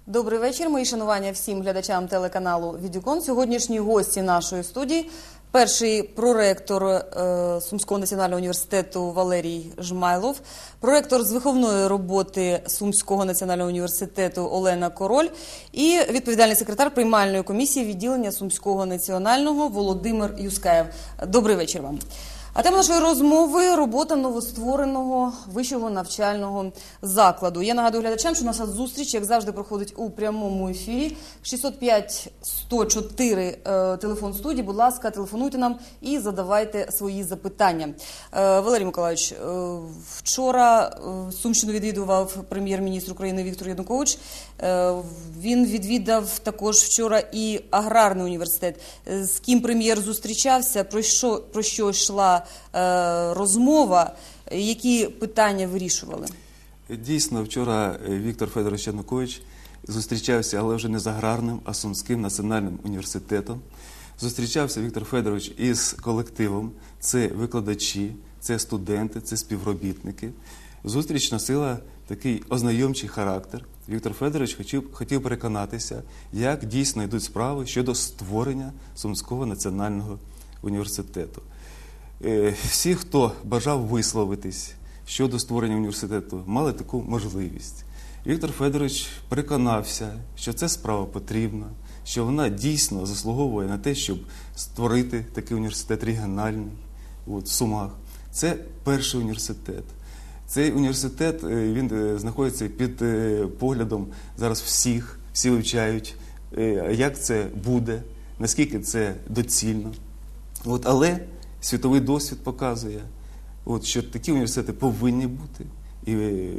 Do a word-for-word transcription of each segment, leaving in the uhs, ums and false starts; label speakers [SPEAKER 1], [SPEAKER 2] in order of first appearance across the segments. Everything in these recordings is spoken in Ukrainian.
[SPEAKER 1] Добрий вечір, мої шанування всім глядачам телеканалу «Відеокон». Сьогоднішні гості нашої студії – перший проректор е, Сумського національного університету Валерій Жмайлов, проректор з виховної роботи Сумського національного університету Олена Король і відповідальний секретар приймальної комісії відділення Сумського національного Володимир Юскаєв. Добрий вечір вам. А тема нашої розмови – робота новоствореного вищого навчального закладу. Я нагадую глядачам, що наша зустріч, як завжди, проходить у прямому ефірі. шістсот п'ять сто чотири е, телефон студії. Будь ласка, телефонуйте нам і задавайте свої запитання. Е, Валерій Миколайович, е, вчора е, Сумщину відвідував прем'єр-міністр України Віктор Янукович. Е, він відвідав також вчора і аграрний університет. Е, з ким прем'єр зустрічався, про що, про що йшла розмова, які питання вирішували?
[SPEAKER 2] Дійсно, вчора Віктор Федорович Янукович зустрічався, але вже не з аграрним, а Сумським національним університетом. Зустрічався Віктор Федорович із колективом. Це викладачі, це студенти, це співробітники. Зустріч носила такий ознайомчий характер. Віктор Федорович хотів, хотів переконатися, як дійсно йдуть справи щодо створення Сумського національного університету. Всі, хто бажав висловитись щодо створення університету, мали таку можливість. Віктор Федорович переконався, що ця справа потрібна, що вона дійсно заслуговує на те, щоб створити такий університет регіональний от, в Сумах. Це перший університет. Цей університет, він знаходиться під поглядом зараз всіх, всі вивчають, як це буде, наскільки це доцільно. От, але світовий досвід показує, от, що такі університети повинні бути. І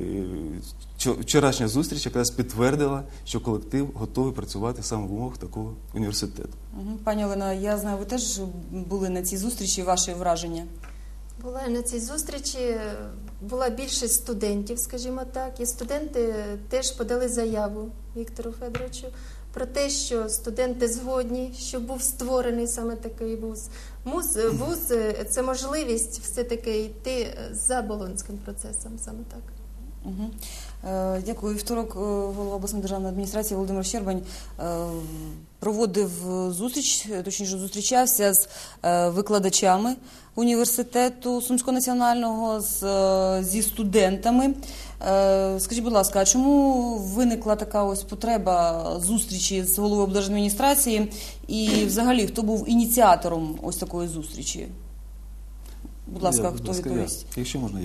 [SPEAKER 2] вчорашня зустріч якраз підтвердила, що колектив готовий працювати саме в умовах такого університету.
[SPEAKER 1] Пані Олена, я знаю, ви теж були на цій зустрічі, ваші враження?
[SPEAKER 3] Була на цій зустрічі, була більшість студентів, скажімо так, і студенти теж подали заяву Віктору Федоровичу про те, що студенти згодні, що був створений саме такий вуз. Вуз, вуз – це можливість все-таки йти за Болонським процесом, саме так.
[SPEAKER 1] Угу. Е, дякую. Вівторок голова обласної державної адміністрації Володимир Щербань е, проводив зустріч, точніше зустрічався з е, викладачами університету Сумського національного, з, е, зі студентами. Е, скажіть, будь ласка, а чому виникла така ось потреба зустрічі з головою облдержадміністрації і взагалі хто був ініціатором ось такої зустрічі? Будь ласка,
[SPEAKER 2] я,
[SPEAKER 1] хто
[SPEAKER 2] будь ласка,
[SPEAKER 1] відповість?
[SPEAKER 2] Я. Якщо можна, я.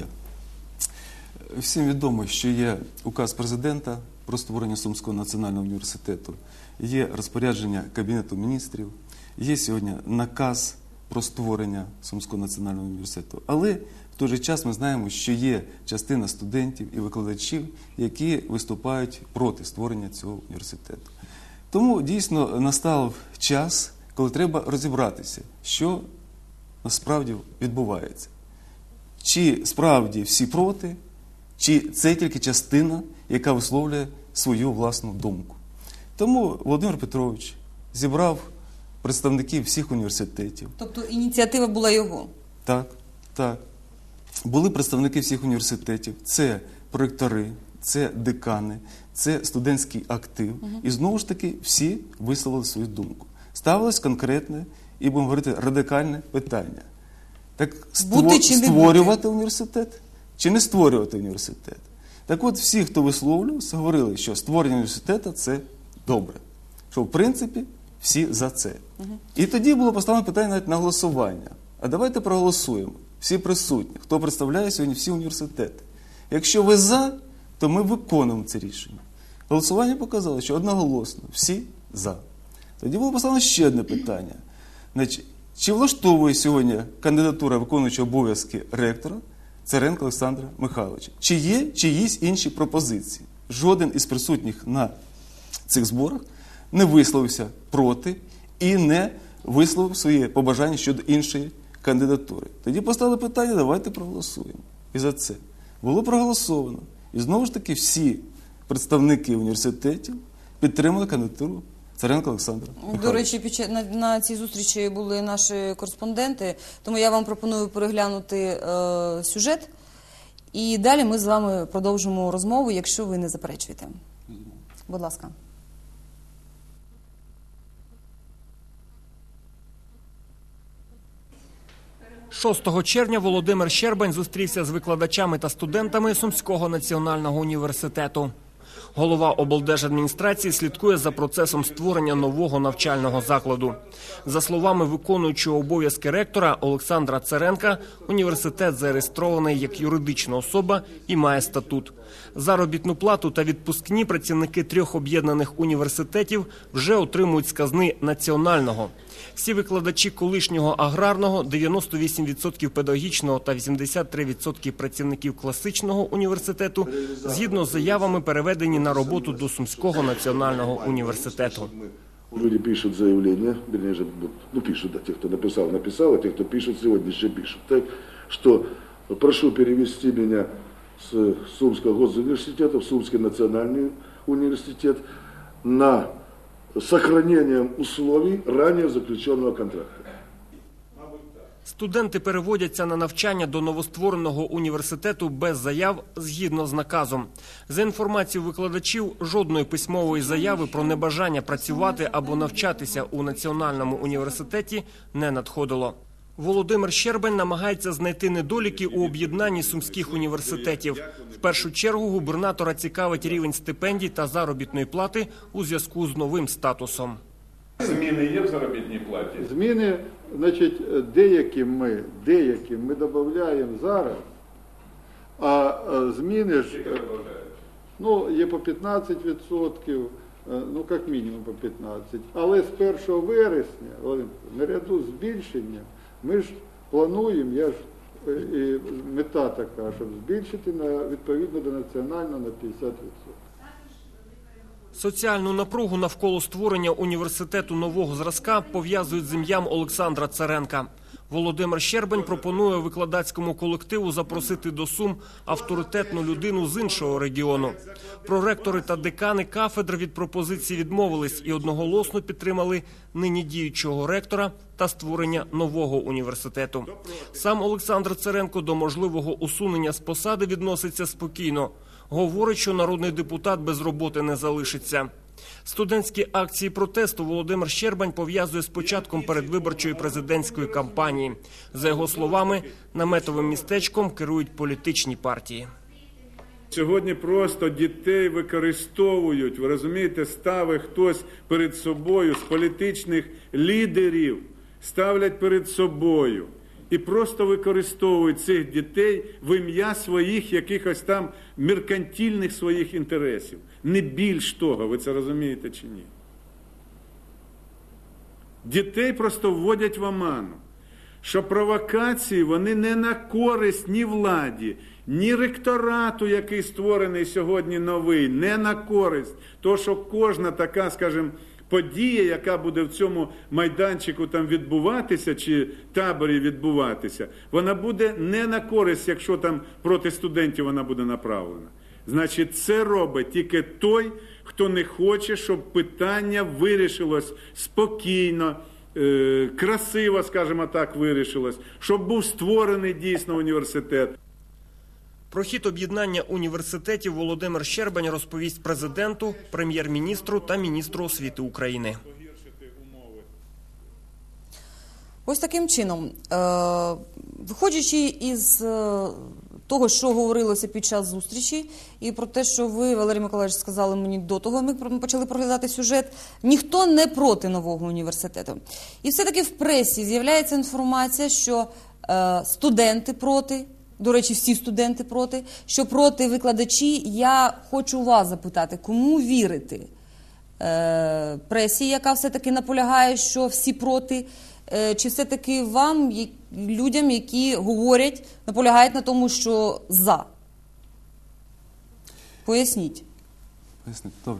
[SPEAKER 2] Всім відомо, що є указ президента про створення Сумського національного університету, є розпорядження Кабінету міністрів, є сьогодні наказ про створення Сумського національного університету. Але в той же час ми знаємо, що є частина студентів і викладачів, які виступають проти створення цього університету. Тому дійсно настав час, коли треба розібратися, що насправді відбувається. Чи справді всі проти, чи це тільки частина, яка висловлює свою власну думку. Тому Володимир Петрович зібрав представників всіх університетів.
[SPEAKER 1] Тобто ініціатива була його?
[SPEAKER 2] Так, так. Були представники всіх університетів. Це проректори, це декани, це студентський актив. Угу. І знову ж таки всі висловили свою думку. Ставилось конкретне і, будемо говорити, радикальне питання. Так створ... створювати університет чи не створювати університет? Так от всі, хто висловлювався, говорили, що створення університету – це добре. Що в принципі всі за це. Угу. І тоді було поставлено питання навіть на голосування. А давайте проголосуємо. Всі присутні, хто представляє сьогодні всі університети. Якщо ви за, то ми виконуємо це рішення. Голосування показало, що одноголосно всі за. Тоді було поставлено ще одне питання. Значить, чи влаштовує сьогодні кандидатура виконуючого обов'язки ректора Царенка Олександра Михайловича? Чи є чиїсь інші пропозиції? Жоден із присутніх на цих зборах не висловився проти і не висловив своє побажання щодо іншої кандидатури. Тоді поставили питання, давайте проголосуємо. І за це було проголосовано. І знову ж таки всі представники університетів підтримали кандидатуру Царенка Олександра Михайловича.
[SPEAKER 1] До речі, під час, на, на цій зустрічі були наші кореспонденти, тому я вам пропоную переглянути е, сюжет. І далі ми з вами продовжимо розмову, якщо ви не заперечуєте. Будь ласка.
[SPEAKER 4] шостого червня Володимир Щербань зустрівся з викладачами та студентами Сумського національного університету. Голова облдержадміністрації слідкує за процесом створення нового навчального закладу. За словами виконуючого обов'язки ректора Олександра Церенка, університет зареєстрований як юридична особа і має статут. Заробітну плату та відпускні працівники трьох об'єднаних університетів вже отримують з казни національного. Всі викладачі колишнього аграрного, дев'яносто вісім відсотків педагогічного та вісімдесят три відсотки працівників класичного університету згідно з заявами переведені на роботу до Сумського національного університету.
[SPEAKER 5] Люди пишут заявления, вернее, ну пишут, да, те, кто написал, написал, а те, кто пишут, сегодня еще пишут, так, что прошу перевести меня с Сумского госуниверситета в Сумский национальный университет на сохранением условий ранее заключенного контракта.
[SPEAKER 4] Студенти переводяться на навчання до новоствореного університету без заяв згідно з наказом. За інформацією викладачів, жодної письмової заяви про небажання працювати або навчатися у Національному університеті не надходило. Володимир Щербань намагається знайти недоліки у об'єднанні сумських університетів. В першу чергу губернатора цікавить рівень стипендій та заробітної плати у зв'язку з новим статусом.
[SPEAKER 6] Зміни є в заробітній платі?
[SPEAKER 7] Зміни, значить, деякі ми, деякі ми додаємо зараз, а зміни ж, ну, є по п'ятнадцять відсотків, ну, як мінімум по п'ятнадцять. Але з першого вересня, наряду з збільшенням, ми ж плануємо, я ж, і мета така, щоб збільшити на, відповідно до національного на п'ятдесят відсотків.
[SPEAKER 4] Соціальну напругу навколо створення університету нового зразка пов'язують з ім'ям Олександра Церенка. Володимир Щербань пропонує викладацькому колективу запросити до Сум авторитетну людину з іншого регіону. Проректори та декани кафедр від пропозиції відмовились і одноголосно підтримали нині діючого ректора та створення нового університету. Сам Олександр Церенко до можливого усунення з посади відноситься спокійно. Говорить, що народний депутат без роботи не залишиться. Студентські акції протесту Володимир Щербань пов'язує з початком передвиборчої президентської кампанії. За його словами, наметовим містечком керують політичні партії.
[SPEAKER 6] Сьогодні просто дітей використовують, ви розумієте, ставить хтось перед собою з політичних лідерів, ставлять перед собою. І просто використовують цих дітей в ім'я своїх якихось там меркантильних своїх інтересів. Не більш того, ви це розумієте чи ні? Дітей просто вводять в оману, що провокації вони не на користь ні владі, ні ректорату, який створений сьогодні новий, не на користь. То, що кожна така, скажімо, подія, яка буде в цьому майданчику там відбуватися, чи таборі відбуватися, вона буде не на користь, якщо там проти студентів вона буде направлена. Значить, це робить тільки той, хто не хоче, щоб питання вирішилось спокійно, е- красиво, скажімо так, вирішилось, щоб був створений дійсно університет.
[SPEAKER 4] Про хід об'єднання університетів Володимир Щербань розповість президенту, прем'єр-міністру та міністру освіти України.
[SPEAKER 1] Ось таким чином, виходячи із того, що говорилося під час зустрічі, і про те, що ви, Валерій Миколаївич, сказали мені до того, як ми почали проглядати сюжет, ніхто не проти нового університету. І все-таки в пресі з'являється інформація, що студенти проти, до речі, всі студенти проти, що проти викладачі. Я хочу вас запитати, кому вірити? Е, пресі, яка все-таки наполягає, що всі проти, е, чи все-таки вам, людям, які говорять, наполягають на тому, що за? Поясніть.
[SPEAKER 2] Поясніть, добре.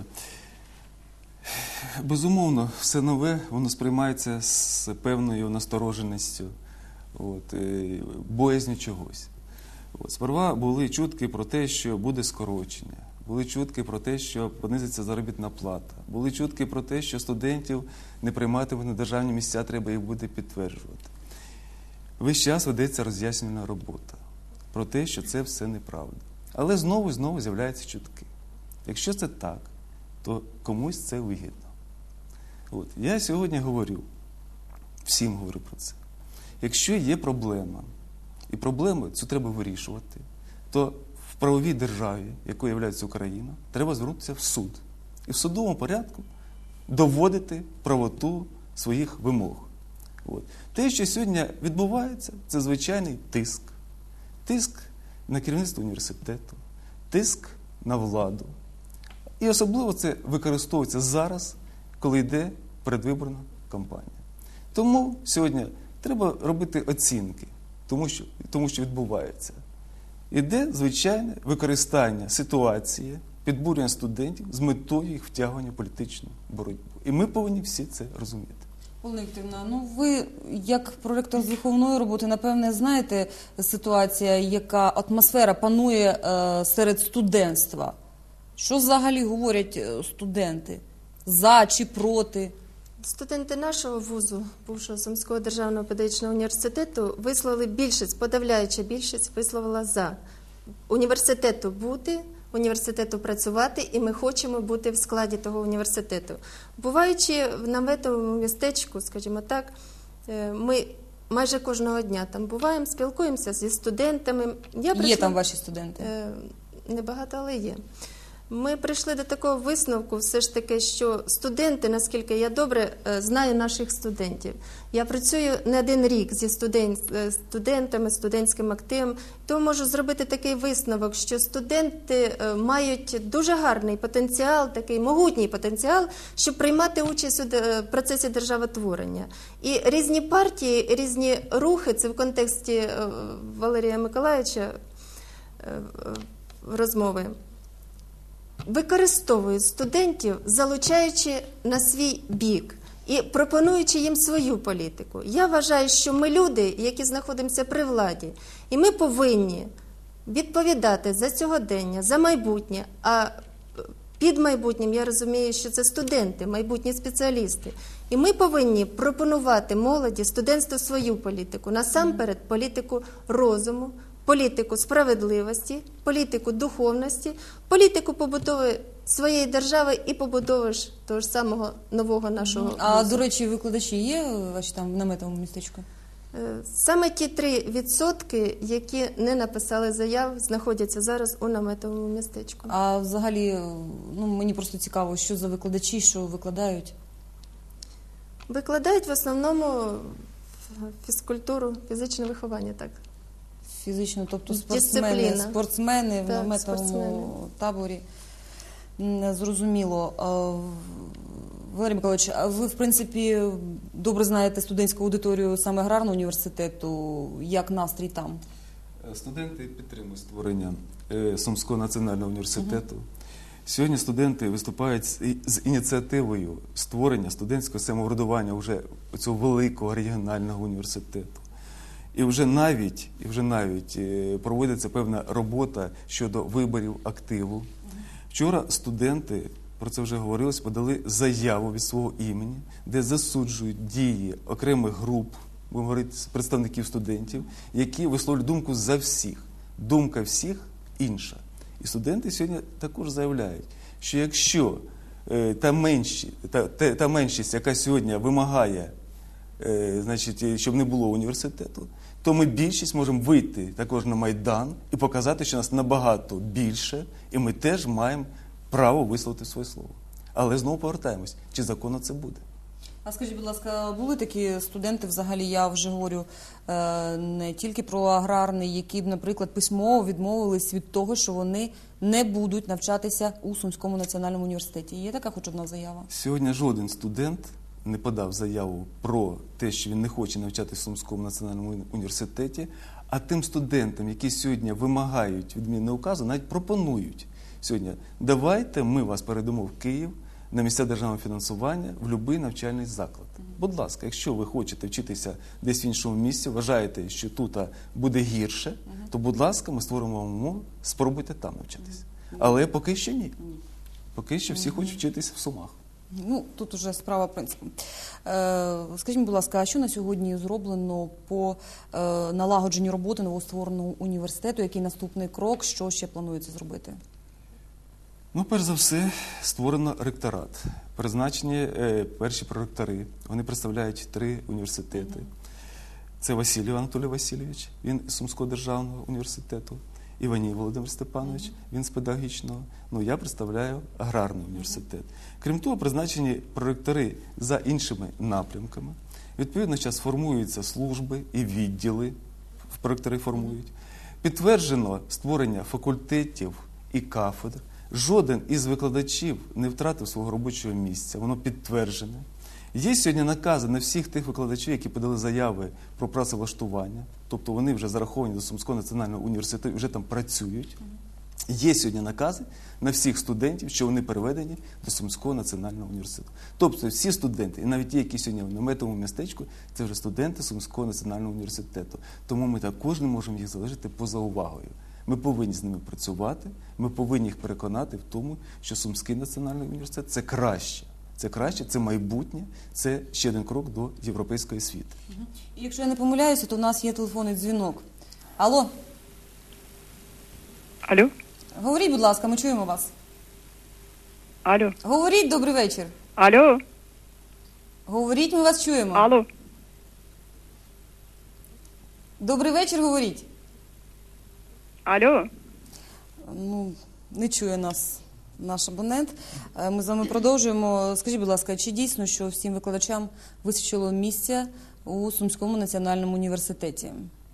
[SPEAKER 2] Безумовно, все нове, воно сприймається з певною настороженістю, от, боязню чогось. От, сперва були чутки про те, що буде скорочення, були чутки про те, що понизиться заробітна плата, були чутки про те, що студентів не прийматимуть на державні місця, треба їх буде підтверджувати. Весь час ведеться роз'яснювальна робота про те, що це все неправда. Але знову і знову з'являються чутки. Якщо це так, то комусь це вигідно. От. Я сьогодні говорю, всім говорю про це. якщо є проблема, і проблему цю треба вирішувати, то в правовій державі, якою є Україна, треба звернутися в суд. І в судовому порядку доводити правоту своїх вимог. От. Те, що сьогодні відбувається, це звичайний тиск. Тиск на керівництво університету, тиск на владу. І особливо це використовується зараз, коли йде передвиборна кампанія. Тому сьогодні треба робити оцінки тому, що, тому, що відбувається. Іде звичайне використання ситуації, підбурювання студентів з метою їх втягування в політичну боротьбу. І ми повинні всі це розуміти.
[SPEAKER 1] Олена Вікторівна, ну ви, як проректор з виховної роботи, напевне, знаєте ситуація, яка атмосфера панує е, серед студентства. Що взагалі говорять студенти? За чи проти?
[SPEAKER 3] Студенти нашого вузу, бувшого Сумського державного педагогічного університету, висловили більшість, подавляюча більшість висловила за. Університету бути, університету працювати, і ми хочемо бути в складі того університету. Буваючи в наметовому містечку, скажімо так, ми майже кожного дня там буваємо, спілкуємося зі студентами. Я прийшла...
[SPEAKER 1] Є там ваші студенти?
[SPEAKER 3] Небагато, але є. Ми прийшли до такого висновку, все ж таки, що студенти, наскільки я добре знаю наших студентів, я працюю не один рік зі студент, студентами, студентським активом, тому можу зробити такий висновок, що студенти мають дуже гарний потенціал, такий могутній потенціал, щоб приймати участь у процесі державотворення. І різні партії, різні рухи, це в контексті Валерія Миколайовича розмови, використовують студентів, залучаючи на свій бік і пропонуючи їм свою політику. Я вважаю, що ми люди, які знаходимося при владі, і ми повинні відповідати за сьогодення, за майбутнє, а під майбутнім я розумію, що це студенти, майбутні спеціалісти. І ми повинні пропонувати молоді, студентству свою політику, насамперед політику розуму, політику справедливості, політику духовності, політику побудови своєї держави і побудови ж того ж самого нового нашого
[SPEAKER 1] А,
[SPEAKER 3] вузу.
[SPEAKER 1] до речі, викладачі є ваші там в наметовому містечку?
[SPEAKER 3] Саме ті три відсотки, які не написали заяв, знаходяться зараз у наметовому містечку.
[SPEAKER 1] А взагалі, ну, мені просто цікаво, що за викладачі, що викладають?
[SPEAKER 3] Викладають в основному фізкультуру, фізичне виховання, так.
[SPEAKER 1] Фізично, тобто
[SPEAKER 3] Дисципліна.
[SPEAKER 1] спортсмени, спортсмени в
[SPEAKER 3] Так,
[SPEAKER 1] наметовому
[SPEAKER 3] спортсмени.
[SPEAKER 1] таборі. М, Зрозуміло. А, Валерій Миколаївич, а ви, в принципі, добре знаєте студентську аудиторію саме аграрного університету. Як настрій там?
[SPEAKER 2] Студенти підтримують створення е, Сумського національного університету. Угу. Сьогодні студенти виступають з, з ініціативою створення студентського самоврядування вже цього великого регіонального університету. І вже навіть, і вже навіть е, проводиться певна робота щодо виборів активу. Вчора студенти, про це вже говорилось, подали заяву від свого імені, де засуджують дії окремих груп, будемо говорити, представників студентів, які висловлюють думку за всіх. Думка всіх інша. І студенти сьогодні також заявляють, що якщо е, та, менші, та, та, та меншість, яка сьогодні вимагає, е, значить, щоб не було університету, то ми більшість можемо вийти також на Майдан і показати, що нас набагато більше, і ми теж маємо право висловити своє слово. Але знову повертаємось, чи законно це буде.
[SPEAKER 1] А скажіть, будь ласка, були такі студенти, взагалі, я вже говорю е, не тільки про аграрний, які б, наприклад, письмово відмовились від того, що вони не будуть навчатися у Сумському національному університеті? Є така хоч одна заява?
[SPEAKER 2] Сьогодні жоден студент не подав заяву про те, що він не хоче навчатися в Сумському національному університеті, а тим студентам, які сьогодні вимагають відміни указу, навіть пропонують сьогодні: давайте ми вас передамо в Київ на місця державного фінансування в будь-який навчальний заклад. Будь ласка, якщо ви хочете вчитися десь в іншому місці, вважаєте, що тут буде гірше, то, будь ласка, ми створимо вам умови, спробуйте там навчатися. Але поки що ні. Поки що всі хочуть вчитися в Сумах.
[SPEAKER 1] Ну, тут уже справа принципу. Е, скажіть, будь ласка, а що на сьогодні зроблено по е, налагодженню роботи новоствореного університету? Який наступний крок? Що ще планується зробити?
[SPEAKER 2] Ну, перш за все, створено ректорат. Призначені е, перші проректори. Вони представляють три університети. Це Васильєв Анатолій Васильович, він з Сумського державного університету. Іваній Володимир Степанович, він з педагогічного. Ну, я представляю аграрний університет. Крім того, призначені проректори за іншими напрямками. Відповідно, зараз формуються служби і відділи, проректори формують. Підтверджено створення факультетів і кафедр. Жоден із викладачів не втратив свого робочого місця, воно підтверджене. Є сьогодні накази на всіх тих викладачів, які подали заяви про працевлаштування, тобто вони вже зараховані до Сумського національного університету і вже там працюють. Є сьогодні накази на всіх студентів, що вони переведені до Сумського національного університету. Тобто всі студенти, і навіть ті, які сьогодні в наметовому містечку, це вже студенти Сумського національного університету. Тому ми також не можемо їх залишити поза увагою. Ми повинні з ними працювати, ми повинні їх переконати в тому, що Сумський національний університет – це краще. Це краще, це майбутнє, це ще один крок до європейської освіти.
[SPEAKER 1] І якщо я не помиляюся, то у нас є телефонний дзвінок. Алло?
[SPEAKER 8] Алло?
[SPEAKER 1] Говоріть, будь ласка, ми чуємо вас.
[SPEAKER 8] Алло?
[SPEAKER 1] Говоріть, добрий вечір.
[SPEAKER 8] Алло?
[SPEAKER 1] Говоріть, ми вас чуємо.
[SPEAKER 8] Алло?
[SPEAKER 1] Добрий вечір, говоріть.
[SPEAKER 8] Алло?
[SPEAKER 1] Ну, не чує нас наш абонент. Е, Ми з вами продовжуємо. Скажіть, будь ласка, чи дійсно, що всім викладачам вистачило місця у Сумському національному університеті?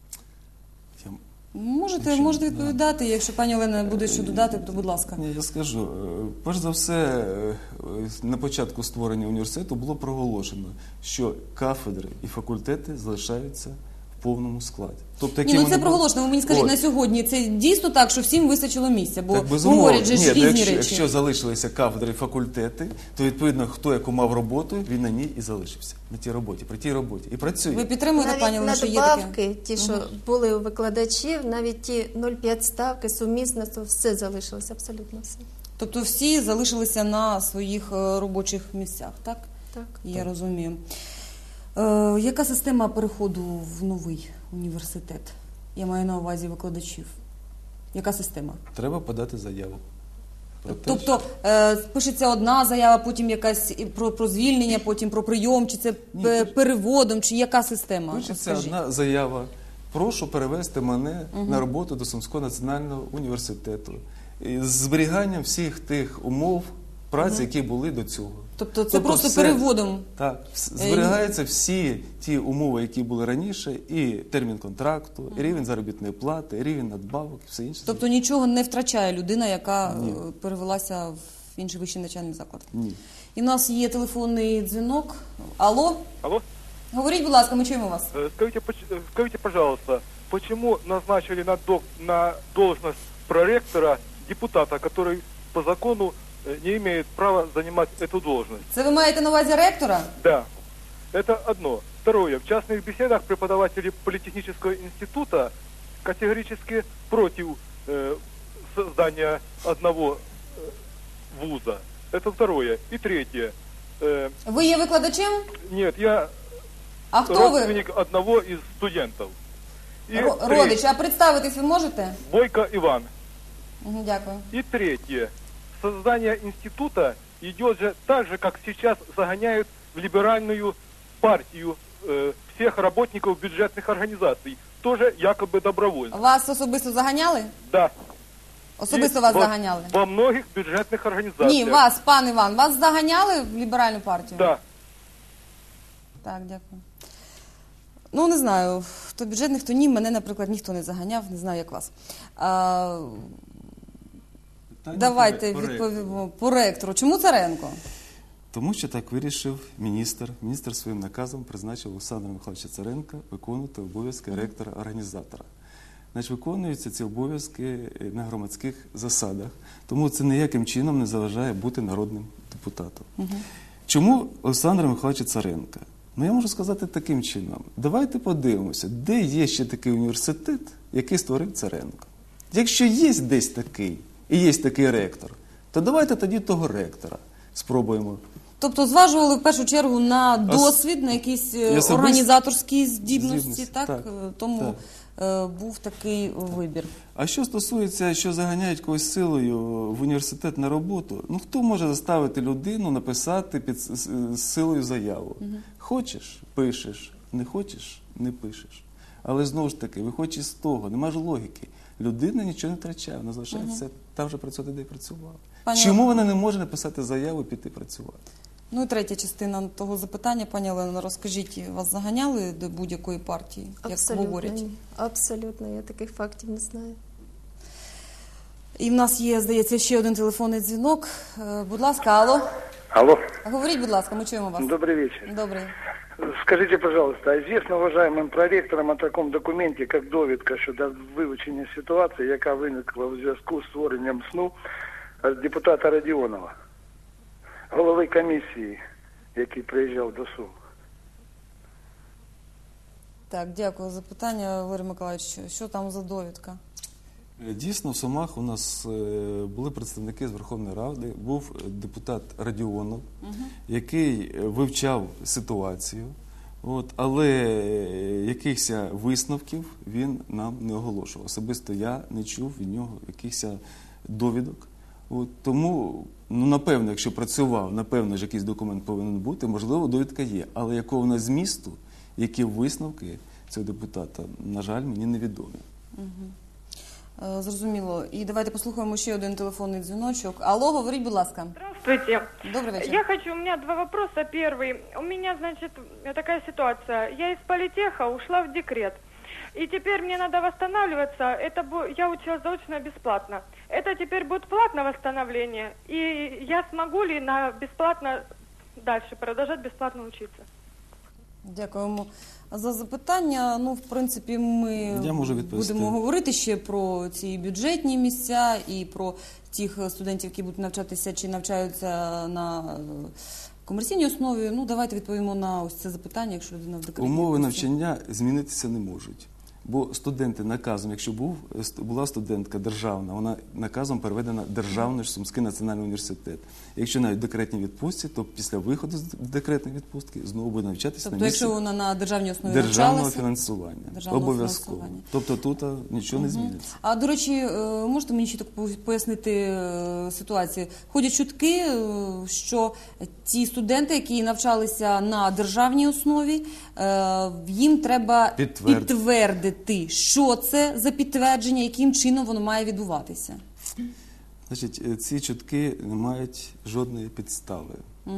[SPEAKER 2] Я...
[SPEAKER 1] Можете,
[SPEAKER 2] Якщо-
[SPEAKER 1] можете відповідати, якщо пані Олена буде що додати, то будь ласка.
[SPEAKER 2] Ні, я скажу. Е, Перш за все, е, на початку створення університету було проголошено, що кафедри і факультети залишаються в повному складі. Тобто,
[SPEAKER 1] Ні,
[SPEAKER 2] які
[SPEAKER 1] ну
[SPEAKER 2] вони
[SPEAKER 1] це
[SPEAKER 2] були-
[SPEAKER 1] проголошено. Ви мені скажіть,
[SPEAKER 2] От.
[SPEAKER 1] на сьогодні це дійсно так, що всім вистачило місця? Бо
[SPEAKER 2] Так, безумовно.
[SPEAKER 1] говорять же ж
[SPEAKER 2] Ні, ну,
[SPEAKER 1] різні
[SPEAKER 2] якщо,
[SPEAKER 1] речі.
[SPEAKER 2] якщо залишилися кафедри і факультети, то відповідно, хто яку мав роботу, він на ній і залишився. На тій роботі, при тій роботі. І працює.
[SPEAKER 1] Ви підтримуєте, пані
[SPEAKER 3] Навіть
[SPEAKER 1] Олена, що є
[SPEAKER 3] надбавки,
[SPEAKER 1] таке?
[SPEAKER 3] ті, що були у викладачів, навіть ті нуль цілих п'ять ставки, сумісно, то все залишилося, абсолютно все.
[SPEAKER 1] Тобто всі залишилися на своїх е, робочих місцях, так?
[SPEAKER 3] Так.
[SPEAKER 1] Я розумію. Е, яка система переходу в новий університет? Я маю на увазі викладачів. Яка система?
[SPEAKER 2] Треба подати заяву. Про те,
[SPEAKER 1] Тобто е, пишеться одна заява, потім якась і про, про звільнення, потім про прийом, чи це пе- переводом, чи яка система?
[SPEAKER 2] Пишеться
[SPEAKER 1] Розкажіть.
[SPEAKER 2] одна заява. Прошу перевести мене на роботу до Сумського національного університету. І з зберіганням всіх тих умов праці, які були до цього.
[SPEAKER 1] Тобто це
[SPEAKER 2] Тобто
[SPEAKER 1] просто
[SPEAKER 2] все-
[SPEAKER 1] переводом.
[SPEAKER 2] Так, вс- зберігаються всі ті умови, які були раніше, і термін контракту, і рівень заробітної плати, і рівень надбавок, і все інше.
[SPEAKER 1] Тобто нічого не втрачає людина, яка
[SPEAKER 2] Ні.
[SPEAKER 1] е, перевелася в інший вищий навчальний заклад.
[SPEAKER 2] Ні.
[SPEAKER 1] І в нас є телефонний дзвінок. Алло?
[SPEAKER 9] Алло,
[SPEAKER 1] Говоріть, будь ласка, ми чуємо вас.
[SPEAKER 9] Э, скажите, поч- э, скажите, пожалуйста, почему назначили на, док- на должность проректора депутата, который по закону э, не имеет права занимать эту должность?
[SPEAKER 1] Це ви маєте на увазі ректора?
[SPEAKER 9] Да, это одно. Второе, в частных беседах преподаватели Политехнического института категорически против э, создания одного э, вуза. Это второе. И третье. Э,
[SPEAKER 1] Ви є викладачем?
[SPEAKER 9] нет, я
[SPEAKER 1] А хто ви?
[SPEAKER 9] родственник одного из студентов. И
[SPEAKER 1] Ро-
[SPEAKER 9] третье.
[SPEAKER 1] Родич, а представитись ви можете?
[SPEAKER 9] Бойко Иван.
[SPEAKER 1] Мгм, Дякую.
[SPEAKER 9] И третье. Создание института идет же так же, как сейчас загоняют в либеральную партию э, всех работников бюджетных организаций. Тоже якобы добровольно.
[SPEAKER 1] Вас особисто заганяли?
[SPEAKER 9] Да.
[SPEAKER 1] Особисто
[SPEAKER 9] И
[SPEAKER 1] вас
[SPEAKER 9] во-
[SPEAKER 1] заганяли?
[SPEAKER 9] Во многих бюджетных организациях.
[SPEAKER 1] Ні, вас, пан Іван, вас заганяли в ліберальну партію?
[SPEAKER 9] Да.
[SPEAKER 1] Так, дякую. Ну, не знаю, хто бюджетний, хто ні. Мене, наприклад, ніхто не заганяв, не знаю, як вас. А,
[SPEAKER 2] Питання
[SPEAKER 1] давайте
[SPEAKER 2] по ректору.
[SPEAKER 1] відповімо по ректору. Чому Царенко?
[SPEAKER 2] Тому що так вирішив міністр. Міністр своїм наказом призначив Олександра Михайловича Царенка виконувати обов'язки ректора-організатора. Значить, виконуються ці обов'язки на громадських засадах, тому це ніяким чином не заважає бути народним депутатом. Чому Олександра Михайловича Царенка? Ну, я можу сказати таким чином. Давайте подивимося, де є ще такий університет, який створив Царенко. Якщо є десь такий, і є такий ректор, то давайте тоді того ректора спробуємо.
[SPEAKER 1] Тобто зважували в першу чергу на досвід, на якісь е,
[SPEAKER 2] І особисті
[SPEAKER 1] організаторські здібності,
[SPEAKER 2] здібності,
[SPEAKER 1] так?
[SPEAKER 2] так,
[SPEAKER 1] Е, Тому е, був такий вибір.
[SPEAKER 2] А що стосується, що заганяють когось силою в університет на роботу, ну хто може заставити людину написати під с- с- силою заяву? Хочеш – пишеш, не хочеш – не пишеш. Але знову ж таки, виходячи з того, нема ж логіки. Людина нічого не втрачає, вона залишається там вже працювати, де й працювала.
[SPEAKER 1] Пані
[SPEAKER 2] Чому вона не може написати заяву і піти працювати?
[SPEAKER 1] Ну і третя частина того запитання, пані Олено, розкажіть, вас заганяли до будь-якої партії, як
[SPEAKER 3] Абсолютно
[SPEAKER 1] говорять?
[SPEAKER 3] ні. Абсолютно, я таких фактів не знаю.
[SPEAKER 1] І в нас є, здається, ще один телефонний дзвінок. Е, Будь ласка, алло.
[SPEAKER 10] Алло,
[SPEAKER 1] Говоріть, будь ласка, ми чуємо вас.
[SPEAKER 10] добрый вечер.
[SPEAKER 1] Добрий.
[SPEAKER 10] Скажите, пожалуйста, а известно уважаемым проректорам о такому документі, як довідка щодо вивчення ситуації, яка виникла в зв'язку з створенням СНУ депутата Радіонова, голови комісії, який приїжджав до Сум?
[SPEAKER 1] Так, дякую за питання, Валерій Миколаївич. Що, що там за довідка?
[SPEAKER 2] Дійсно, в Сумах у нас е, були представники з Верховної Ради, був депутат Радіонов, який вивчав ситуацію, от, але е, якихось висновків він нам не оголошував. Особисто я не чув від нього якихось довідок. От, тому, ну, напевно, якщо працював, напевно ж якийсь документ повинен бути, можливо, довідка є. Але якого вона змісту, які висновки цього депутата, на жаль, мені невідомі.
[SPEAKER 1] Е, Зрозуміло. І давайте послухаємо ще один телефонний дзвіночок. Алло, говоріть, будь ласка.
[SPEAKER 11] Здравствуйте.
[SPEAKER 1] Добрый вечер.
[SPEAKER 11] Я хочу, у меня два вопроса. Первый. У меня, значит, такая ситуация. Я из политеха ушла в декрет. И теперь мне надо восстанавливаться. Это бу- я училась заочно бесплатно. Это теперь будет платное восстановление. И я смогу ли на бесплатно дальше продолжать бесплатно учиться?
[SPEAKER 1] Дякуємо за запитання. Ну, в принципі, ми
[SPEAKER 2] Я можу відповісти.
[SPEAKER 1] будемо говорити ще про ці бюджетні місця і про тих студентів, які будуть навчатися чи навчаються на е, комерційній основі. Ну, давайте відповімо на ось це запитання, якщо людина в декреті.
[SPEAKER 2] Умови
[SPEAKER 1] відпустці.
[SPEAKER 2] навчання змінитися не можуть. Бо студенти наказом, якщо був, була студентка державна, вона наказом переведена державний Сумський національний університет. Якщо навіть в декретній відпустці, то після виходу з декретної відпустки знову буде навчатися
[SPEAKER 1] Тобто,
[SPEAKER 2] на місці
[SPEAKER 1] якщо вона на державній основі
[SPEAKER 2] державного
[SPEAKER 1] навчалася,
[SPEAKER 2] фінансування.
[SPEAKER 1] державного
[SPEAKER 2] Обов'язково.
[SPEAKER 1] фінансування.
[SPEAKER 2] Тобто тут а, нічого не зміниться.
[SPEAKER 1] А, до речі, е, можете мені ще так пояснити е, ситуацію? Ходять чутки, е, що ті студенти, які навчалися на державній основі, е, їм треба
[SPEAKER 2] Підтвердити.
[SPEAKER 1] підтвердити, що це за підтвердження, яким чином воно має відбуватися.
[SPEAKER 2] Значить, е, ці чутки не мають жодної підстави.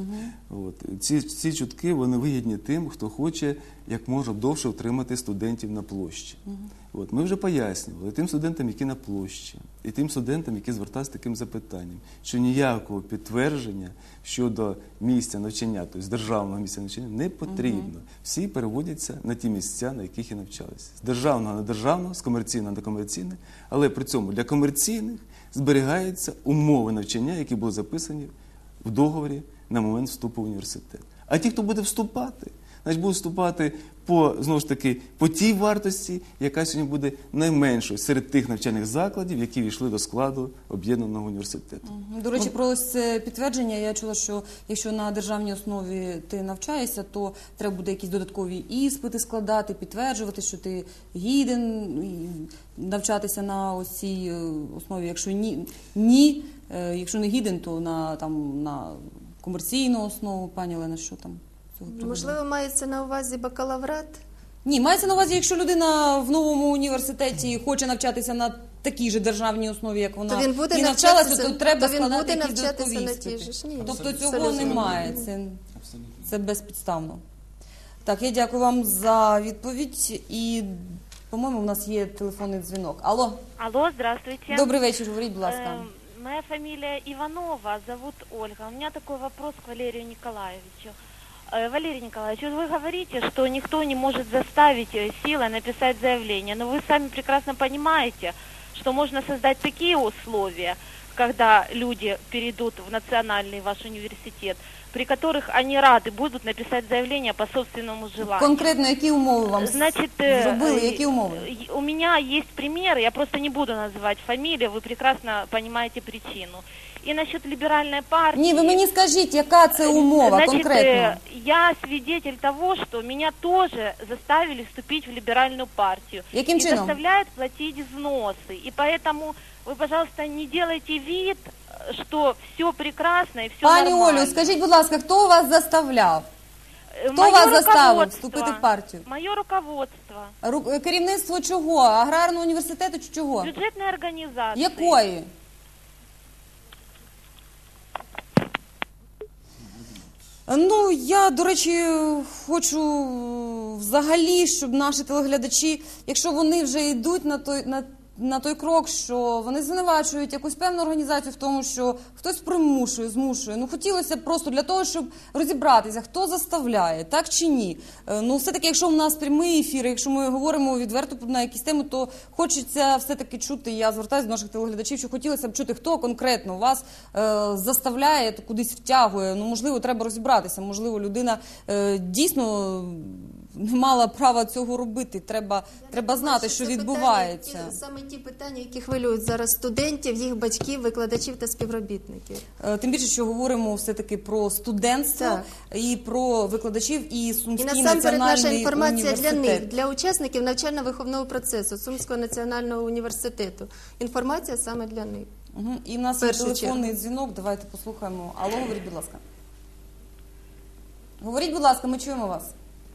[SPEAKER 2] От. Ці, ці чутки вони вигідні тим, хто хоче як можна довше утримати студентів на площі. От. Ми вже пояснювали тим студентам, які на площі, і тим студентам, які зверталися з таким запитанням, що ніякого підтвердження щодо місця навчання, тобто з державного місця навчання, не потрібно. Всі переводяться на ті місця, на яких і навчалися. З державного на державного, з комерційного на комерційне, але при цьому для комерційних зберігаються умови навчання, які були записані в договорі на момент вступу в університет. А ті, хто буде вступати, значить будуть вступати по, знову ж таки, по тій вартості, яка сьогодні буде найменшою серед тих навчальних закладів, які війшли до складу об'єднаного університету.
[SPEAKER 1] До речі, про ось це підтвердження, я чула, що якщо на державній основі ти навчаєшся, то треба буде якісь додаткові іспити складати, підтверджувати, що ти гіден навчатися на ось цій основі. Якщо ні, ні якщо не гіден, то на, там, на комерційну основу. Пані Олена, що там?
[SPEAKER 3] Можливо, мається на увазі бакалаврат?
[SPEAKER 1] Ні, мається на увазі, якщо людина в новому університеті хоче навчатися на такій же державній основі, як вона
[SPEAKER 3] То він буде
[SPEAKER 1] і навчалася,
[SPEAKER 3] навчатися-
[SPEAKER 1] то треба
[SPEAKER 3] то він
[SPEAKER 1] складати
[SPEAKER 3] буде
[SPEAKER 1] якісь
[SPEAKER 3] навчатися
[SPEAKER 1] додаткові
[SPEAKER 3] на тій
[SPEAKER 1] іспити.
[SPEAKER 3] же ж. Ні,
[SPEAKER 1] Тобто цього
[SPEAKER 3] абсолютно.
[SPEAKER 1] немає, це, це безпідставно. Так, я дякую вам за відповідь і, по-моєму, у нас є телефонний дзвінок. Алло,
[SPEAKER 12] Алло, здравствуйте.
[SPEAKER 1] добрий вечір, говоріть, будь ласка.
[SPEAKER 12] Э, Моя фамилия Иванова, зовут Ольга. У меня такой вопрос к Валерию Николаевичу. Э, Валерий Николаевич, вот вы говорите, что никто не может заставить э, силой написать заявление, но вы сами прекрасно понимаете, что можно создать такие условия, когда люди перейдут в национальный ваш университет, при которых они рады будут написать заявление по собственному желанию.
[SPEAKER 1] Конкретно які умови вам
[SPEAKER 12] Значит, э,
[SPEAKER 1] зробили,
[SPEAKER 12] э,
[SPEAKER 1] які умови?
[SPEAKER 12] э, у меня есть примеры, я просто не буду называть фамилии, вы прекрасно понимаете причину. И насчет либеральной партии...
[SPEAKER 1] Ні, ви мені скажіть, яка це умова
[SPEAKER 12] Значит,
[SPEAKER 1] конкретно?
[SPEAKER 12] э, я свидетель того, что меня тоже заставили вступить в либеральную партию.
[SPEAKER 1] Яким
[SPEAKER 12] и
[SPEAKER 1] чином?
[SPEAKER 12] заставляют платить взносы. И поэтому вы, пожалуйста, не делайте вид, что все прекрасно и все
[SPEAKER 1] Пані
[SPEAKER 12] нормально.
[SPEAKER 1] Олю, скажіть, будь ласка, хто вас заставляв? Хто вас заставив вступити в партію?
[SPEAKER 12] Мое руководство.
[SPEAKER 1] Ру- Керівництво чого? Аграрного університету чи чого?
[SPEAKER 12] Бюджетной организации.
[SPEAKER 1] Якої? Ну, я, до речі, хочу взагалі, щоб наші телеглядачі, якщо вони вже йдуть на той, на, на той крок, що вони звинувачують якусь певну організацію в тому, що хтось примушує, змушує. Ну, хотілося б просто для того, щоб розібратися, хто заставляє, так чи ні. Е, Ну, все-таки, якщо в нас прямий ефір, якщо ми говоримо відверто на якісь теми, то хочеться все-таки чути, я звертаюся до наших телеглядачів, що хотілося б чути, хто конкретно вас е, заставляє, то кудись втягує. Ну, можливо, треба розібратися, можливо, людина е, дійсно не мала права цього робити. Треба, треба знати, що
[SPEAKER 3] Це
[SPEAKER 1] відбувається.
[SPEAKER 3] питання, ті- саме ті питання, які хвилюють зараз студентів, їх батьків, викладачів та співробітників.
[SPEAKER 1] Е, Тим більше, що говоримо все-таки про студентство
[SPEAKER 3] Так.
[SPEAKER 1] і про викладачів, і
[SPEAKER 3] І
[SPEAKER 1] Сумський
[SPEAKER 3] насамперед наша
[SPEAKER 1] національний
[SPEAKER 3] інформація для
[SPEAKER 1] університет.
[SPEAKER 3] них, для учасників навчально-виховного процесу Сумського національного університету. Інформація саме для них.
[SPEAKER 1] Угу. І в нас є
[SPEAKER 3] першу
[SPEAKER 1] телефонний
[SPEAKER 3] чергу.
[SPEAKER 1] дзвінок, давайте послухаємо. Алло, говоріть, будь ласка. Говоріть, будь ласка, ми чуємо вас.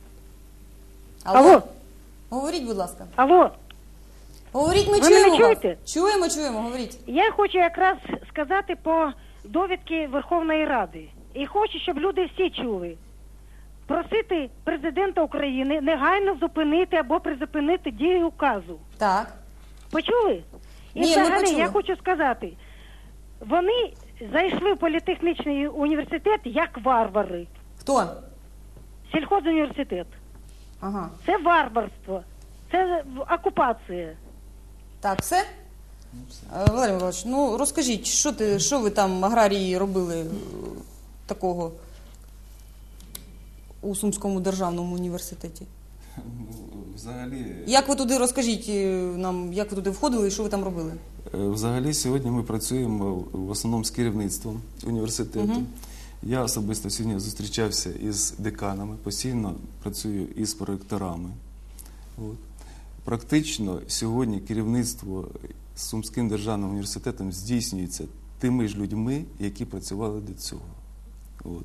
[SPEAKER 8] Алло.
[SPEAKER 1] Говоріть, будь ласка.
[SPEAKER 8] Алло,
[SPEAKER 1] Говоріть, ми
[SPEAKER 8] Ви
[SPEAKER 1] чуємо
[SPEAKER 8] мене
[SPEAKER 1] вас.
[SPEAKER 8] чуєте?
[SPEAKER 1] Чуємо, чуємо, говоріть.
[SPEAKER 8] я хочу якраз сказати по довідки Верховної Ради. І хочу, щоб люди всі чули. Просити президента України негайно зупинити або призупинити дію указу.
[SPEAKER 1] Так.
[SPEAKER 8] Почули? І
[SPEAKER 1] Ні, ми
[SPEAKER 8] взагалі
[SPEAKER 1] почули.
[SPEAKER 8] я хочу сказати, вони зайшли в політехнічний університет як варвари.
[SPEAKER 1] Хто?
[SPEAKER 8] Сільхозуніверситет.
[SPEAKER 1] Ага.
[SPEAKER 8] Це варварство. Це окупація.
[SPEAKER 1] Так, все? Е, Валерій Миколаївич, ну розкажіть, що, ти, що ви там, аграрії, робили е, такого у Сумському державному університеті?
[SPEAKER 2] Ну, взагалі,
[SPEAKER 1] Як ви туди, розкажіть е, нам, як ви туди входили і що ви там робили?
[SPEAKER 2] е, взагалі сьогодні ми працюємо в основному з керівництвом університету.
[SPEAKER 1] Мгм.
[SPEAKER 2] Я особисто сьогодні зустрічався із деканами, постійно працюю із проректорами. От. Практично сьогодні керівництво з Сумським державним університетом здійснюється тими ж людьми, які працювали до цього. От.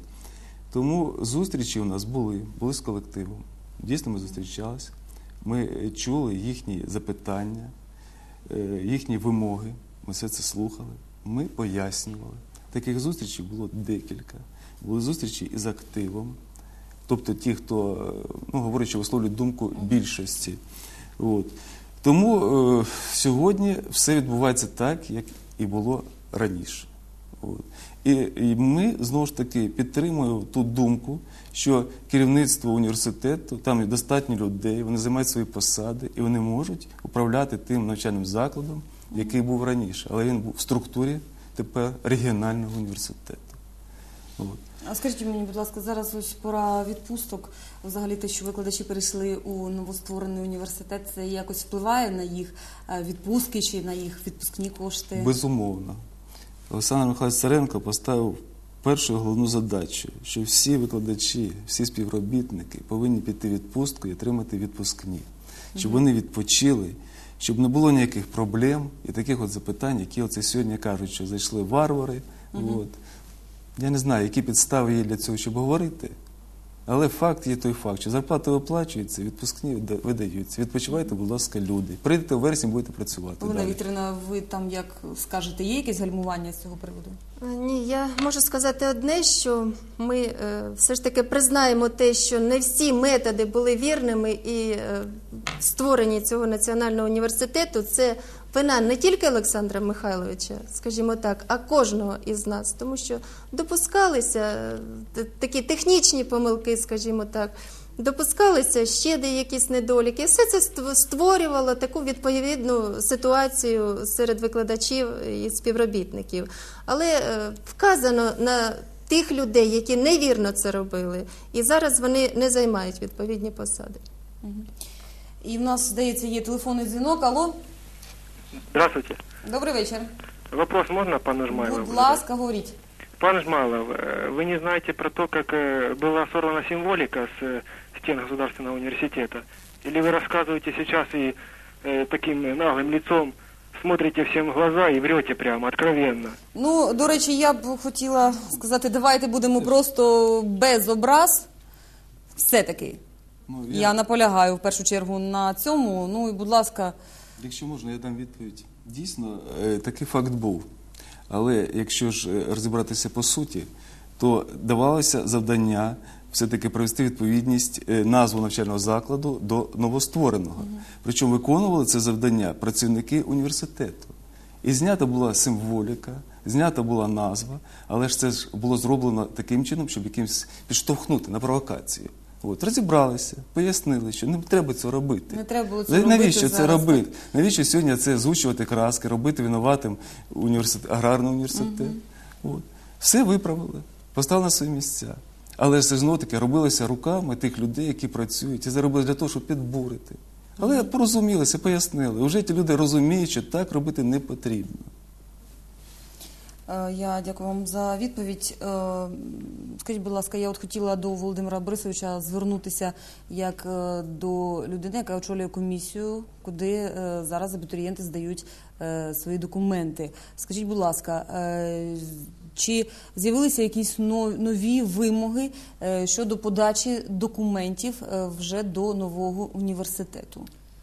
[SPEAKER 2] Тому зустрічі у нас були, були з колективом. Дійсно, ми зустрічалися, ми чули їхні запитання, е, їхні вимоги, ми все це слухали, ми пояснювали. Таких зустрічей було декілька. Були зустрічі із активом, тобто ті, хто, е, ну, говорячи, висловлюють думку більшості. От. Тому е, сьогодні все відбувається так, як і було раніше. От. І, і ми, знову ж таки, підтримуємо ту думку, що керівництво університету, там є достатньо людей, вони займають свої посади, і вони можуть управляти тим навчальним закладом, який був раніше. Але він був в структурі тепер регіонального університету. От.
[SPEAKER 1] А скажіть мені, будь ласка, зараз ось пора відпусток. Взагалі те, що викладачі перейшли у новостворений університет, це якось впливає на їх е, відпустки чи на їх відпускні кошти?
[SPEAKER 2] Безумовно. Олександр Михайлович Царенко поставив першу головну задачу, що всі викладачі, всі співробітники повинні піти в відпустку і отримати відпускні. Щоб вони відпочили, щоб не було ніяких проблем і таких от запитань, які оце сьогодні кажуть, що зайшли варвари. От. Я не знаю, які підстави є для цього, щоб говорити, але факт є той факт, що зарплати виплачуються, відпускні видаються. Відпочивайте, будь ласка, люди. Прийдете в вересні, будете працювати.
[SPEAKER 1] Олена
[SPEAKER 2] далі.
[SPEAKER 1] Вікторівна, ви там як скажете, є якесь гальмування з цього приводу?
[SPEAKER 3] Ні, я можу сказати одне, що ми е, все ж таки признаємо те, що не всі методи були вірними і е, створені цього національного університету. Це вина не тільки Олександра Михайловича, скажімо так, а кожного із нас, тому що допускалися е, такі технічні помилки, скажімо так, допускалися ще деякісь недоліки. Все це створювало таку відповідну ситуацію серед викладачів і співробітників. Але е, вказано на тих людей, які невірно це робили, і зараз вони не займають відповідні посади.
[SPEAKER 1] І в нас, здається, є телефонний дзвінок. Алло,
[SPEAKER 13] Здравствуйте.
[SPEAKER 1] добрий вечір.
[SPEAKER 13] Вопрос можно пану Жмайлову?
[SPEAKER 1] Будь ласка, говоріть.
[SPEAKER 13] Пан Жмайлов, э, вы не знаете про то, как э, была сорвана символика с э, стен Государственного университета? Или вы рассказываете сейчас и э, таким наглым лицом смотрите всем в глаза и врете прямо, откровенно?
[SPEAKER 1] Ну, до речі, я б хотіла сказати, давайте будемо просто без образ. Все-таки.
[SPEAKER 2] Ну,
[SPEAKER 1] Я наполягаю в першу чергу на цьому. Ну і, будь ласка,
[SPEAKER 2] Якщо можна, я дам відповідь. Дійсно, е, такий факт був. Але якщо ж е, розібратися по суті, то давалося завдання все-таки привести відповідність е, назву навчального закладу до новоствореного. Угу. Причому виконували це завдання працівники університету. І знята була символіка, знята була назва, але ж це ж було зроблено таким чином, щоб якимось підштовхнути на провокацію. От, розібралися, пояснили, що не треба цього робити.
[SPEAKER 1] Не треба було це
[SPEAKER 2] Навіщо
[SPEAKER 1] робити
[SPEAKER 2] це
[SPEAKER 1] зараз,
[SPEAKER 2] робити? Навіщо сьогодні це згущувати краски, робити винуватим університет, аграрний університет? Угу. От. Все виправили, поставили на свої місця. Але ж це знову-таки робилося руками тих людей, які працюють. І це робилося для того, щоб підбурити. Але угу. порозумілися, пояснили. Уже ті люди розуміють, що так робити не потрібно.
[SPEAKER 1] Я дякую вам за відповідь. Скажіть, будь ласка, я от хотіла до Володимира Борисовича звернутися як до людини, яка очолює комісію, куди зараз абітурієнти здають свої документи. Скажіть, будь ласка, чи з'явилися якісь нові вимоги щодо подачі документів вже до нового університету?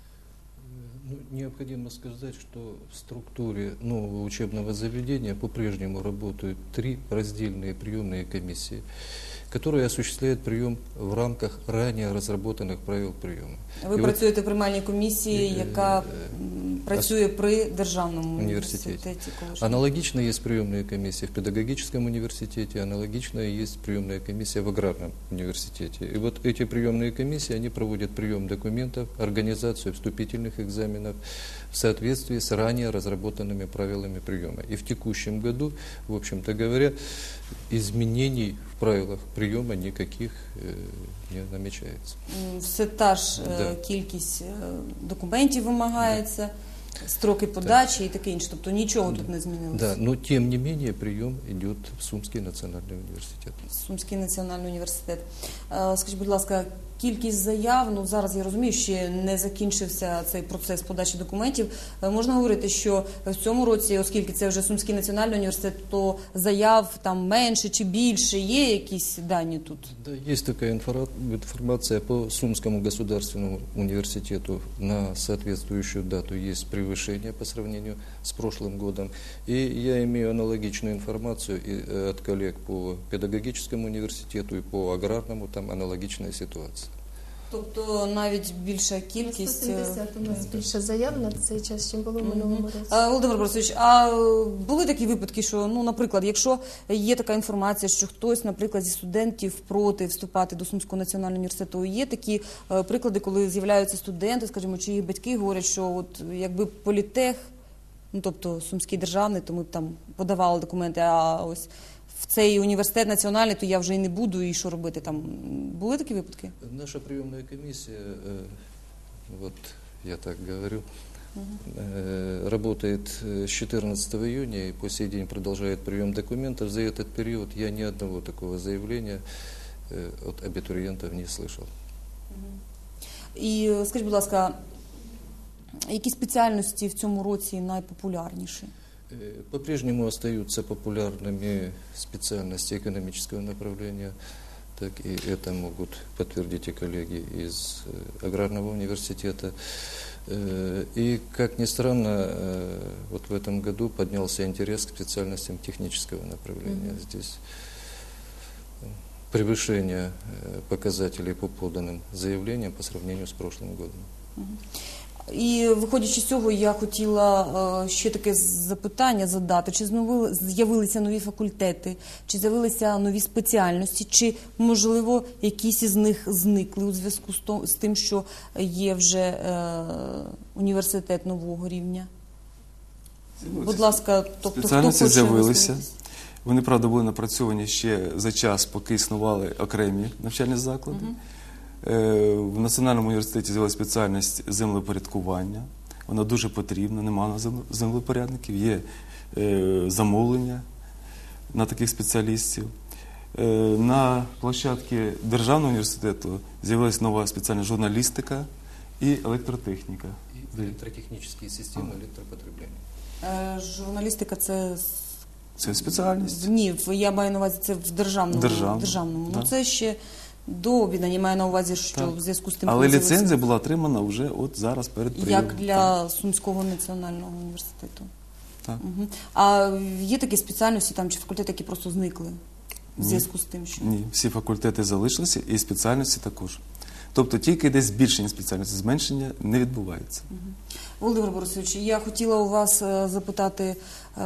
[SPEAKER 14] Ну, необходимо сказать, что в структуре нового учебного заведения по-прежнему работают три раздельные приемные комиссии, которые осуществляют прием в рамках ранее разработанных правил приема.
[SPEAKER 1] Ви
[SPEAKER 14] И
[SPEAKER 1] працюєте
[SPEAKER 14] вот,
[SPEAKER 1] в приймальній комісії, яка працює при Державному університеті.
[SPEAKER 14] университете. Аналогично есть приемные комиссии в педагогическом университете, аналогично есть приемная комиссия в аграрном университете. И вот эти приемные комиссии, они проводят прием документов, организацию вступительных экзаменов в соответствии с ранее разработанными правилами приема. И в текущем году, в общем-то говоря, изменений в правилах приема никаких э, не намечается.
[SPEAKER 1] Все та ж
[SPEAKER 14] Да.
[SPEAKER 1] кількість документів вимагається, строки подачі і таке інше. Тобто нічого тут не змінилося.
[SPEAKER 14] Да, но тем не менее прием идет в Сумский национальный университет.
[SPEAKER 1] Сумський національний університет. Е, Скажіть, будь ласка, кількість заяв, ну зараз я розумію, ще не закінчився цей процес подачі документів. Е, Можна говорити, що в цьому році, оскільки це вже Сумський національний університет, то заяв там менше чи більше, є якісь дані тут?
[SPEAKER 14] Да, есть такая инфора- информация по Сумскому государственному университету. На соответствующую дату есть превышение по сравнению с прошлым годом. И я имею аналогичную информацию и, э, от коллег по педагогическому университету и по аграрному, там аналогичная ситуация.
[SPEAKER 1] Тобто навіть більша кількість...
[SPEAKER 3] сто сімдесят у нас більше заяв на цей час, чим було в минулому році.
[SPEAKER 1] А, Володимир Борисович, а були такі випадки, що, ну, наприклад, якщо є така інформація, що хтось, наприклад, зі студентів проти вступати до Сумського національного університету, є такі е, приклади, коли з'являються студенти, скажімо, чи їх батьки говорять, що от якби політех, ну, тобто Сумський державний, то ми б там подавали документи, а ось в цей університет національний, то я вже і не буду, і що робити там. Були такі випадки?
[SPEAKER 14] Наша приемная комиссия, э, вот я так говорю, э, работает э, с четырнадцатого июня и по сей день продолжает прием документов. За этот период я ни одного такого заявления э, от абитуриентов не слышал.
[SPEAKER 1] І скажіть, будь ласка, які спеціальності в цьому році найпопулярніші?
[SPEAKER 14] Э, По-прежнему остаются популярными специальности экономического направления, так и это могут подтвердить и коллеги из э, аграрного университета. Э, И, как ни странно, э, вот в этом году поднялся интерес к специальностям технического направления. Mm-hmm. Здесь э, превышение э, показателей по поданным заявлениям по сравнению с прошлым годом.
[SPEAKER 1] Mm-hmm. І виходячи з цього, я хотіла е, ще таке запитання задати. Чи знову з'явилися нові факультети, чи з'явилися нові спеціальності, чи, можливо, якісь із них зникли у зв'язку з, то, з тим, що є вже е, університет нового рівня? Будь ласка, тобто,
[SPEAKER 2] спеціальності з'явилися. Вони, правда, були напрацьовані ще за час, поки існували окремі навчальні заклади. Угу. В Національному університеті з'явилася спеціальність землепорядкування. Вона дуже потрібна, немає землепорядників, є замовлення на таких спеціалістів. На площадці Державного університету з'явилася нова спеціальність журналістика і електротехніка.
[SPEAKER 14] І електротехнічні системи електропотреблення.
[SPEAKER 1] Журналістика – це...
[SPEAKER 2] Це спеціальність.
[SPEAKER 1] Ні, я маю на увазі, це в державному.
[SPEAKER 2] Державному.
[SPEAKER 1] державному.
[SPEAKER 2] Да.
[SPEAKER 1] Ну, це ще... До об'єднання, маю на увазі, що
[SPEAKER 2] Так.
[SPEAKER 1] в зв'язку з тим,
[SPEAKER 2] Але
[SPEAKER 1] коли з'явився-
[SPEAKER 2] ліцензія була отримана вже от зараз перед прийомом.
[SPEAKER 1] як для Сумського національного університету.
[SPEAKER 2] Так.
[SPEAKER 1] Угу. А є такі спеціальності там чи факультети, які просто зникли в
[SPEAKER 2] Ні.
[SPEAKER 1] зв'язку з тим, що
[SPEAKER 2] Ні, всі факультети залишилися і спеціальності також. Тобто тільки десь збільшення спеціальності, зменшення не відбувається.
[SPEAKER 1] Володимир Борисович, я хотіла у вас е, запитати е,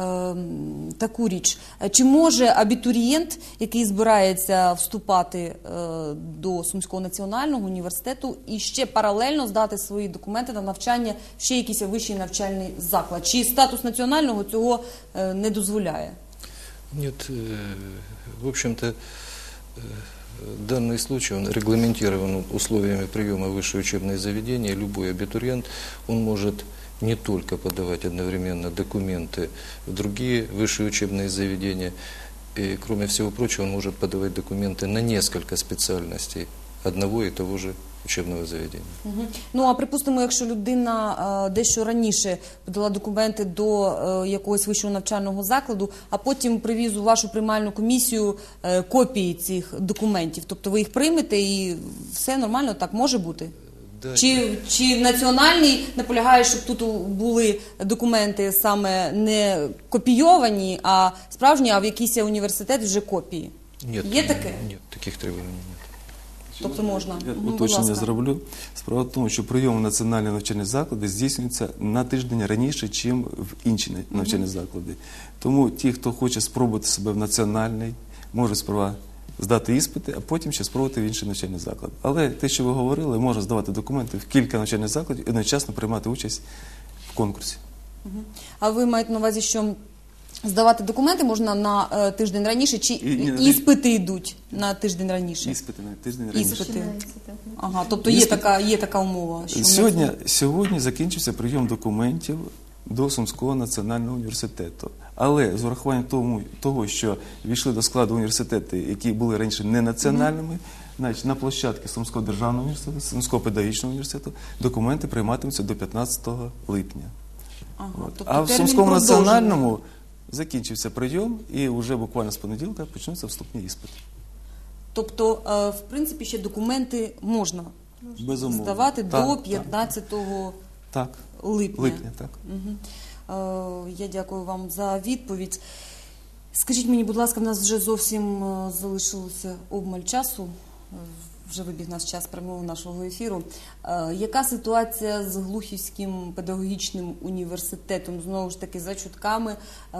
[SPEAKER 1] таку річ. Е, Чи може абітурієнт, який збирається вступати е, до Сумського національного університету і ще паралельно здати свої документи на навчання в ще якийсь вищий навчальний заклад? Чи статус національного цього е, не дозволяє?
[SPEAKER 14] Нет, э, в общем-то, э, данный случай, он регламентирован условиями приема в высшее учебное заведение. Любой абитуриент, он может не только подавать одновременно документы в другие высшие учебные заведения, и, кроме всего прочего, он может подавать документы на несколько специальностей одного и того же учебного заведения.
[SPEAKER 1] Угу. Ну, а припустимо, якщо людина е, дещо раніше подала документи до е, якогось вищого навчального закладу, а потім привіз у вашу приймальну комісію е, копії цих документів, тобто ви їх приймете і все нормально, так може бути?
[SPEAKER 14] Да,
[SPEAKER 1] Чи, чи національний наполягає, щоб тут були документи саме не копійовані, а справжні, а в якийсь університет вже копії?
[SPEAKER 14] Нет,
[SPEAKER 1] Є таке?
[SPEAKER 14] Нет, таких требований нет.
[SPEAKER 1] Тобто можна?
[SPEAKER 2] Я
[SPEAKER 1] Мгм, будь
[SPEAKER 2] уточнення
[SPEAKER 1] ласка.
[SPEAKER 2] зроблю. Справа в тому, що прийом в національні навчальні заклади здійснюється на тиждень раніше, ніж в інші навчальні заклади. Тому ті, хто хоче спробувати себе в національний, можуть сперва здати іспити, а потім ще спробувати в інший навчальний заклад. Але те, що ви говорили, можна здавати документи в кілька навчальних закладів і одночасно приймати участь в конкурсі.
[SPEAKER 1] Мгм. А ви маєте на увазі, що здавати документи можна на е, тиждень раніше, чи
[SPEAKER 2] І- ні,
[SPEAKER 1] іспити йдуть на тиждень раніше?
[SPEAKER 2] Іспити на тиждень раніше.
[SPEAKER 1] Іспити. Ага, тобто є
[SPEAKER 2] Іспит-
[SPEAKER 1] така, є така умова. Що ми-
[SPEAKER 2] Сьогодні, сьогодні закінчився прийом документів до Сумського національного університету. Але з урахуванням тому, того, що війшли до складу університети, які були раніше не національними, значить, на площадці Сумського державного університету, Сумського педагогічного університету документи прийматимуться до п'ятнадцятого липня.
[SPEAKER 1] Ага,
[SPEAKER 2] От.
[SPEAKER 1] тобто
[SPEAKER 2] А в
[SPEAKER 1] термін
[SPEAKER 2] Сумському
[SPEAKER 1] продовжений.
[SPEAKER 2] національному закінчився прийом і вже буквально з понеділка почнуться вступні іспити.
[SPEAKER 1] Тобто, е, в принципі, ще документи можна
[SPEAKER 2] Безумовно.
[SPEAKER 1] здавати
[SPEAKER 2] Так,
[SPEAKER 1] до
[SPEAKER 2] так.
[SPEAKER 1] п'ятнадцятого
[SPEAKER 2] Так.
[SPEAKER 1] липня.
[SPEAKER 2] Липня, так.
[SPEAKER 1] Угу. Е, я дякую вам за відповідь. Скажіть мені, будь ласка, в нас вже зовсім е, залишилося обмаль часу. Е, Вже вибіг наш час прямого нашого ефіру. Е, яка ситуація з Глухівським педагогічним університетом? Знову ж таки, за чутками, е,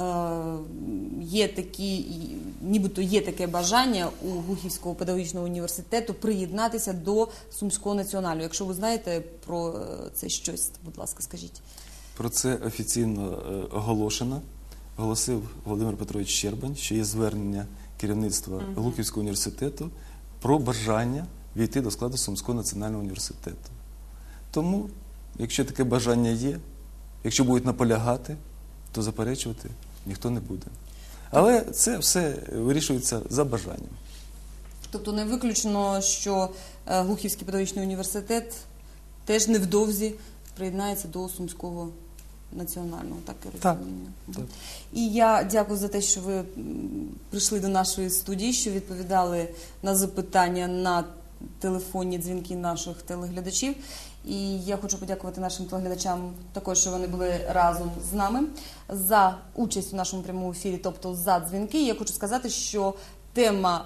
[SPEAKER 1] є такі, і- нібито є таке бажання у Глухівського педагогічного університету приєднатися до Сумського національного. Якщо ви знаєте про е, це щось, будь ласка, скажіть.
[SPEAKER 2] Про це офіційно е, оголошено. Оголосив Володимир Петрович Щербань, що є звернення керівництва
[SPEAKER 1] Мгм.
[SPEAKER 2] Глухівського університету про бажання війти до складу Сумського національного університету. Тому, якщо таке бажання є, якщо будуть наполягати, то заперечувати ніхто не буде. Але це все вирішується за бажанням.
[SPEAKER 1] Тобто не виключено, що е, Глухівський педагогічний університет теж невдовзі приєднається до Сумського національного, так я
[SPEAKER 2] Так,
[SPEAKER 1] розумію.
[SPEAKER 2] так.
[SPEAKER 1] І я дякую за те, що ви м, прийшли до нашої студії, що відповідали на запитання на телефонні дзвінки наших телеглядачів. І я хочу подякувати нашим телеглядачам також, що вони були разом з нами за участь у нашому прямому ефірі, тобто за дзвінки. Я хочу сказати, що тема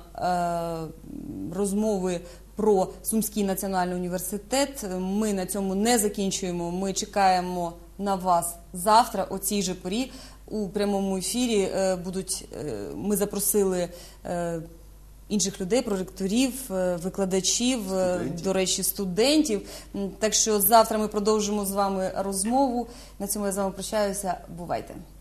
[SPEAKER 1] е, розмови про Сумський національний університет ми на цьому не закінчуємо. Ми чекаємо на вас завтра о цій же порі. У прямому ефірі е, будуть, е, ми запросили е, інших людей, проректорів, е, викладачів, е,
[SPEAKER 2] Студентів.
[SPEAKER 1] до речі, студентів. М, Так що завтра ми продовжимо з вами розмову. На цьому я з вами прощаюся. Бувайте!